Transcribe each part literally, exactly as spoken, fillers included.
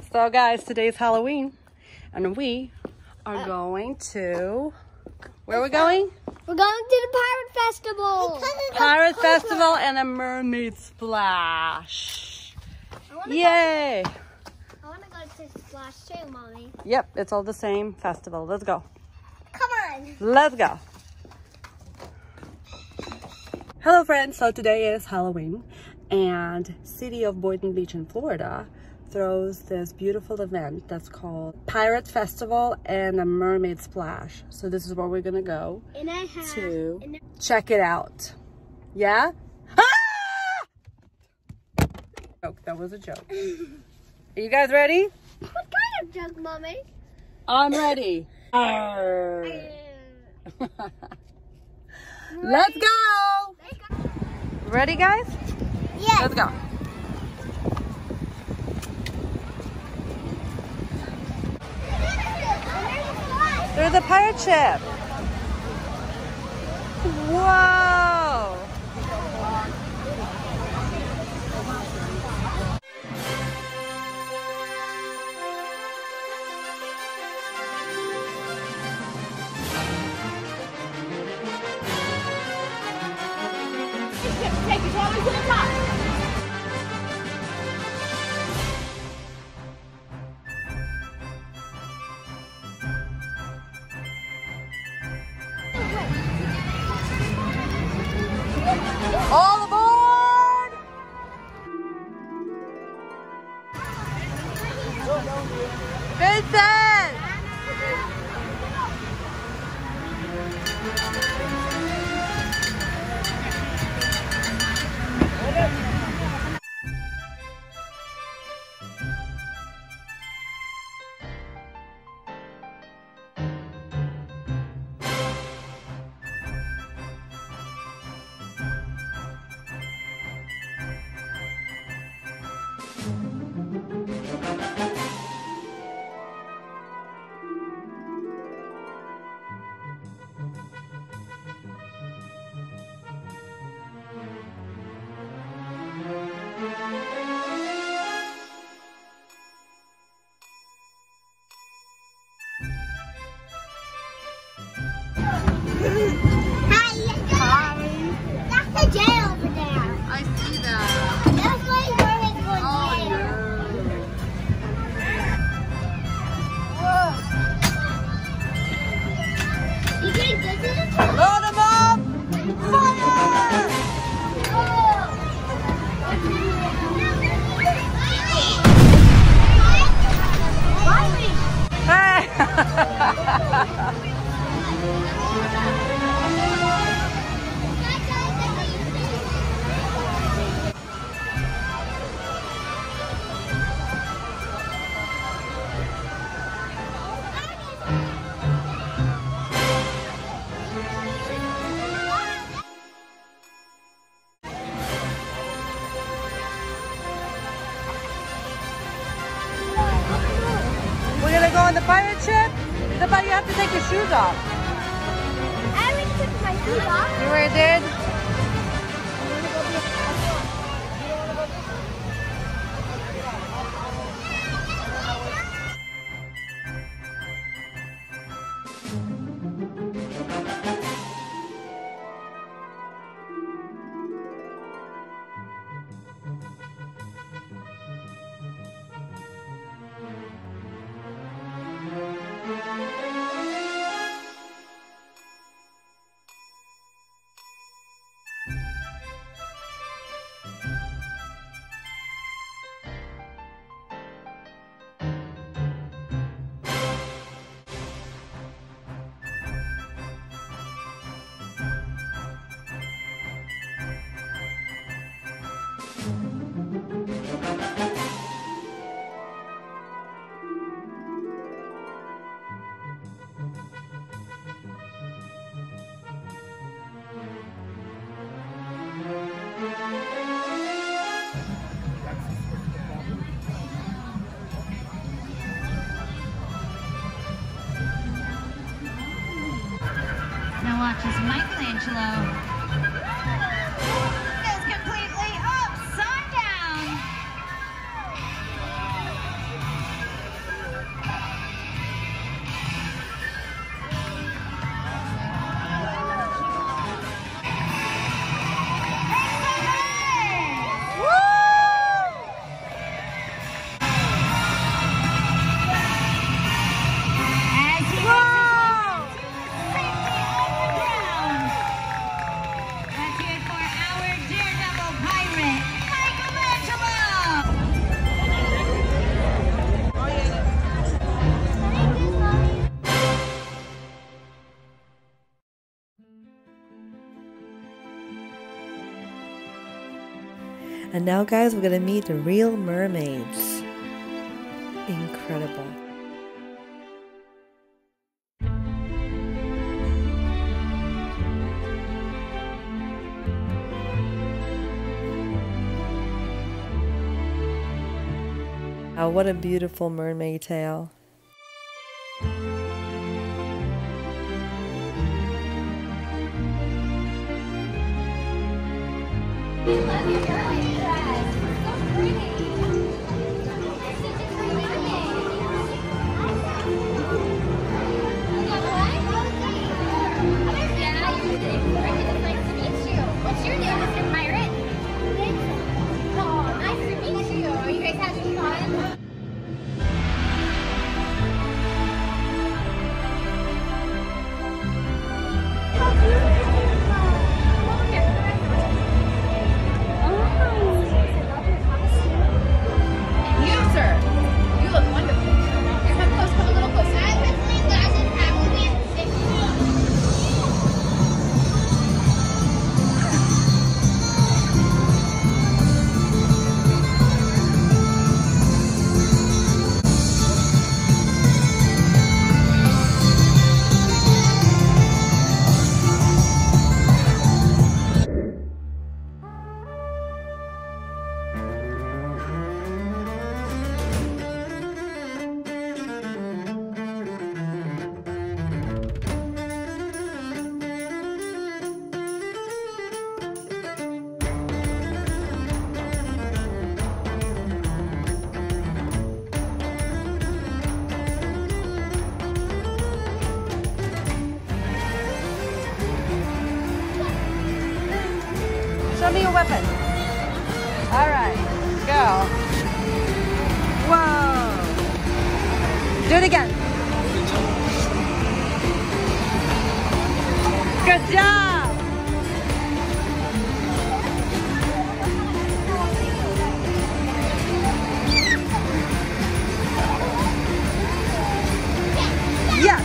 So guys, today's Halloween and we are uh, going to, where are we going? We're going to the Pirate Festival. Pirate Festival and a mermaid splash. Yay. I want to go to Splash too, Mommy. Yep, it's all the same festival. Let's go. Come on. Let's go. Hello friends, so today is Halloween and City of Boynton Beach in Florida throws this beautiful event that's called Pirate Festival and a Mermaid Splash. So this is where we're gonna go and I have, to and I check it out. Yeah? Ah! Joke, that was a joke. Are you guys ready? What kind of joke, Mommy? I'm ready. Let's go! Ready, guys? Yes. Let's go. There's a pirate ship. Whoa! Take it all the way to the top. All aboard! Vincent! Load them up! Fire! Hey! We're gonna go on the pirate ship? But you have to take your shoes off. I already took my shoes off. You already did? Now watch as Michelangelo goes completely upside down. And now guys, we're gonna meet the real mermaids. Incredible. Oh, what a beautiful mermaid tail. What's your name, Mister Pirate? Oh, nice to meet you. Are you guys having fun? You, sir. You look wonderful. Here, come close, come a little closer. I put my glasses back when we had six. Show me your weapon. All right, go. Whoa. Do it again. Good job. Yes.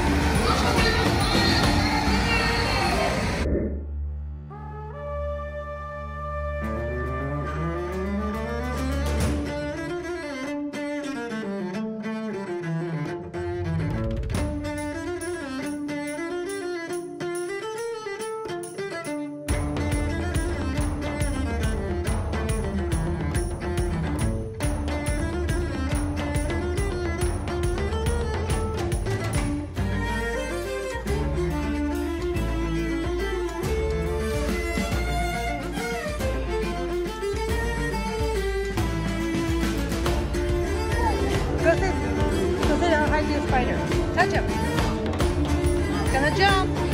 Go sit. Go sit. I'll hide you a spider. Touch him. It's gonna jump.